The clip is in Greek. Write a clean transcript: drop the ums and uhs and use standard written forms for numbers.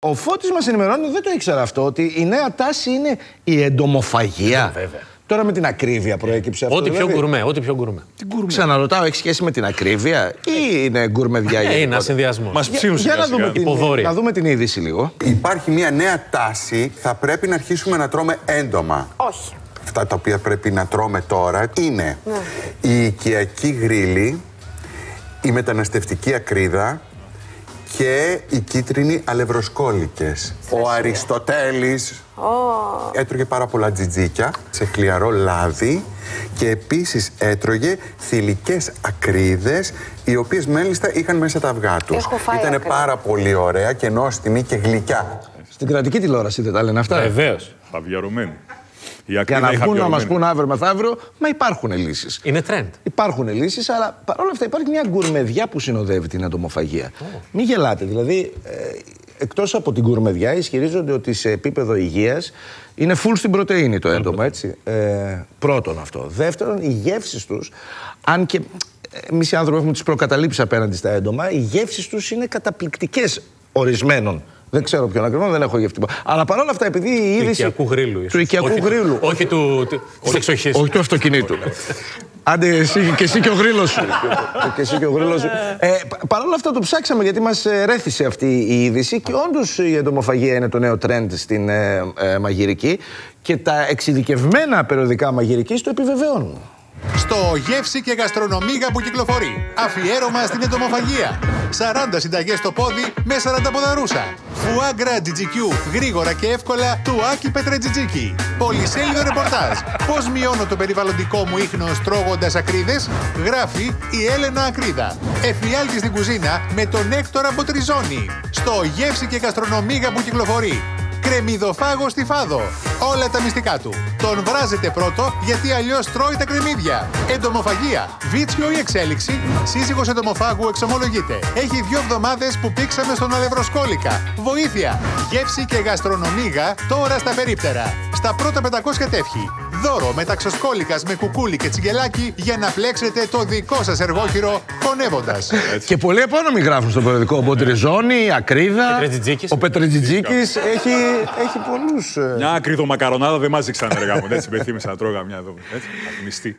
Ο Φώτης μας ενημερώνει, δεν το ήξερα αυτό, ότι η νέα τάση είναι η εντομοφαγία. Βέβαια. Τώρα με την ακρίβεια προέκυψε αυτό. Ό,τι πιο γκουρμέ, ό,τι πιο γκουρμέ. Ξαναρωτάω, έχει σχέση με την ακρίβεια ή είναι γκουρμεδιά? Είναι ένα συνδυασμό. Μας ψήνουν να δούμε την είδηση λίγο. Υπάρχει μια νέα τάση, θα πρέπει να αρχίσουμε να τρώμε έντομα. Όχι. Αυτά τα οποία πρέπει να τρώμε τώρα είναι η οικιακή γρίλη, η μεταναστευτική ακρίδα και οι κίτρινοι αλευροσκόλικες. Ο Αριστοτέλης έτρωγε πάρα πολλά τζιτζίκια σε χλιαρό λάδι και επίσης έτρωγε θηλυκές ακρίδες, οι οποίες μάλιστα είχαν μέσα τα αυγά τους. Ήτανε πάρα πολύ ωραία και νόστιμη και γλυκιά. Στην κρατική τηλεόραση δεν τα λένε αυτά? Βεβαίως. Χαβιαρωμένη. Για να βγουν να μας πούν αύριο μεθαύριο, μα υπάρχουν λύσεις. Είναι trend. Υπάρχουν λύσεις, αλλά παρόλα αυτά υπάρχει μια γκουρμεδιά που συνοδεύει την εντομοφαγία. Μην γελάτε, δηλαδή, εκτός από την γκουρμεδιά, ισχυρίζονται ότι σε επίπεδο υγείας είναι full στην πρωτεΐνη το έντομα, έτσι. Πρώτον αυτό. Δεύτερον, οι γεύσεις τους, αν και εμείς οι άνθρωποι έχουμε τις προκαταλήψεις απέναντι στα έντομα, οι γεύσεις τους είναι καταπληκτικές ορισμένων. Δεν ξέρω ποιον ακριβώς, δεν έχω γευτεί. Αλλά παρόλα αυτά, επειδή η είδηση. Του οικιακού γρίλου. Του οικιακού γρίλου. Όχι του εξοχής. Όχι του αυτοκινήτου. Άντε εσύ και εσύ και ο γρίλος σου. Και εσύ και ο γρίλος σου. Παρ' όλα αυτά το ψάξαμε γιατί μας ρέθησε αυτή η είδηση και όντως η εντομοφαγία είναι το νέο trend στην μαγειρική και τα εξειδικευμένα περιοδικά μαγειρικής το επιβεβαιώνουν. Στο γεύση και γαστρονομίγα που κυκλοφορεί. Αφιέρωμα στην εντομοφαγία. 40 συνταγές στο πόδι με 40 ποδαρούσα. Φουάγκρα GGQ. Γρήγορα και εύκολα του Άκη Πετρετζιτζίκη. Πολυσέλιδο ρεπορτάζ. Πώς μειώνω το περιβαλλοντικό μου ίχνος τρώγοντας ακρίδες? Γράφει η Έλενα Ακρίδα. Εφιάλτη στην κουζίνα με τον Έκτορα Μποτριζόνη. Στο γεύση και γαστρονομίγα που κυκλοφορεί. Κρεμμυδοφάγος στη Φάδο. Όλα τα μυστικά του. Τον βράζετε πρώτο γιατί αλλιώς τρώει τα κρεμμύδια. Εντομοφαγία. Βίτσιο ή εξέλιξη. Σύζυγος εντομοφάγου εξομολογείται. Έχει 2 εβδομάδες που πήξαμε στον αλευροσκόλικα. Βοήθεια. Γεύση και γαστρονομίγα τώρα στα περίπτερα. Στα πρώτα 500 τεύχη. Δώρο μεταξοσκόλικας με κουκούλι και τσιγκελάκι για να πλέξετε το δικό σας εργόχειρο χωνεύοντας. Και πολλοί επώνυμοι γράφουν στο περιοδικό. Ο Μποτριζόνη, Ακρίδα. Ο Πετρετζιτζίκης. Έχει πολλούς. Μια ακρίδο μακαρονάδα δεν μάζεξαν, αργά μου. Έτσι, πεθύμησα να τρώγα μια εδώ. Έτσι, μιστή.